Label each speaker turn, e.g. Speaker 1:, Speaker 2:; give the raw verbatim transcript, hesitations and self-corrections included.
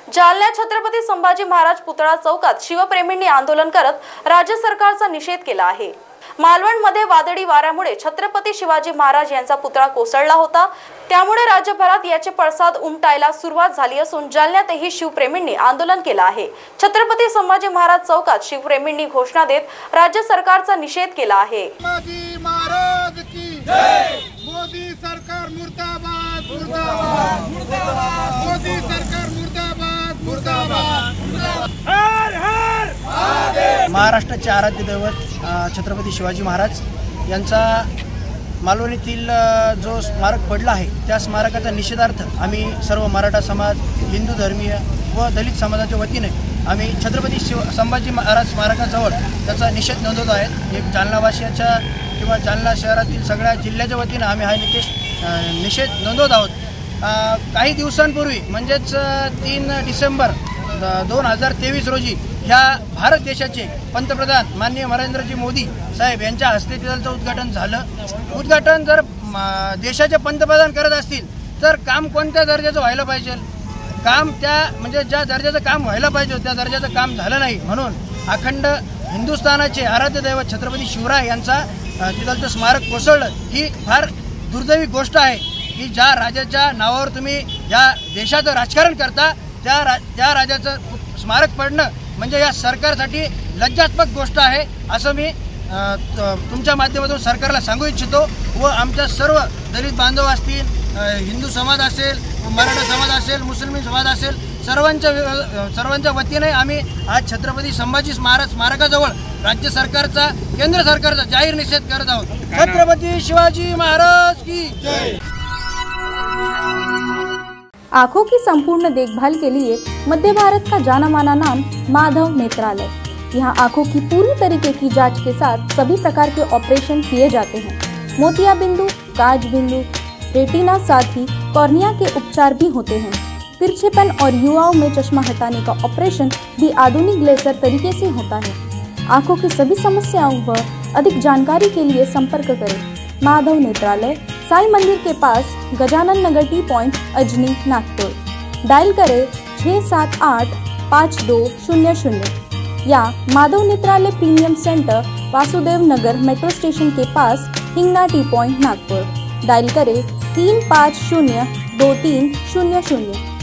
Speaker 1: जालन्यात छत्रपती संभाजी महाराज पुतळा चौकात शिवप्रेमींनी आंदोलन करत राज्य सरकारचा निषेध केला आहे। मालवणमध्ये वादळी वाऱ्यामुळे छत्रपती शिवाजी महाराज यांचा पुतळा कोसळला होता, त्यामुळे राज्यभरात याचे पडसाद उमटायला सुरुवात झाली असून जालन्यातही शिवप्रेमींनी आंदोलन केलं आहे। छत्रपती संभाजी महाराज चौकात शिवप्रेमींनी घोषणा देत राज्य सरकारचा निषेध केला आहे।
Speaker 2: संभाजी महाराज की जय। मोदी सरकार मुर्दाबाद मुर्दाबाद मुर्दाबाद। मोदी सरकार मुर्दाबाद मुर्दाबाद। हर हर महादेव।
Speaker 3: महाराष्ट्राचे आराध्य दैवत छत्रपती शिवाजी महाराज यांचा मालवण येथील जो स्मारक पडला आहे त्या स्मारकाचा निषेधार्थ आम्ही सर्व मराठा समाज, हिंदू धर्मीय व दलित समाजाच्या वतीने आम्ही छत्रपती शिव संभाजी महाराज स्मारकाजवळ त्याचा निषेध नोंदवत आहेत। एक जालनावासियाच्या किंवा जालना शहरातील सगळ्या जिल्ह्याच्या वतीने आम्ही हा निकेश निषेध नोंदवत आहोत। काही दिवसांपूर्वी म्हणजेच तीन डिसेंबर दोन हजार तेवीस रोजी ह्या भारत देशाचे पंतप्रधान माननीय नरेंद्रजी मोदी साहेब यांच्या हस्ते त्याचं उद्घाटन झालं। उद्घाटन जर देशाचे पंतप्रधान करत असतील तर काम कोणत्या दर्जाचं व्हायला पाहिजे? काम त्या म्हणजे ज्या दर्जाचं काम व्हायला पाहिजे त्या दर्जाचं काम झालं नाही, म्हणून अखंड हिंदुस्थानाचे आराध्य दैवत छत्रपती शिवराय यांचा तिथलचं स्मारक कोसळलं ही फार दुर्दैवी गोष्ट आहे की ज्या राजाच्या नावावर तुम्ही या देशाचं राजकारण करता त्या रा त्या राजाचं स्मारक पडणं म्हणजे या सरकारसाठी लज्जास्पद गोष्ट आहे असं मी तुमच्या माध्यमातून सरकारला सांगू इच्छितो। व आमच्या सर्व दलित बांधव असतील, हिंदू समाज असेल, मराठा समाज असेल, मुस्लिम समाज असेल, सर्वांच्या सर्वांच्या वतीने आम्ही आज छत्रपती संभाजी महाराज स्मारकाजवळ राज्य सरकारचा, केंद्र सरकारचा जाहीर निषेध करत आहोत। छत्रपती शिवाजी महाराज की जय।
Speaker 1: आंखों की संपूर्ण देखभाल के लिए मध्य भारत का जाना माना नाम माधव नेत्रालय। यहाँ आंखों की पूरी तरीके की जांच के साथ सभी प्रकार के ऑपरेशन किए जाते हैं। मोतिया बिंदु, काज बिंदु, रेटिना साथ ही कॉर्निया के उपचार भी होते हैं। तिरछेपन और युवाओं में चश्मा हटाने का ऑपरेशन भी आधुनिक लेजर तरीके से होता है। आंखों की सभी समस्याओं व अधिक जानकारी के लिए संपर्क करें माधव नेत्रालय, साई मंदिर के पास, Gajanan Nagar T point, Ajni, Nagpur. Dial करें छः सात आठ पाँच दो शून्य शून्य या Madhav Netralaya premium centre, Vasudev Nagar metro station के पास, Hingna T point, Nagpur. Dial करें तीन पाँच शून्य दो तीन शून्य शून्य।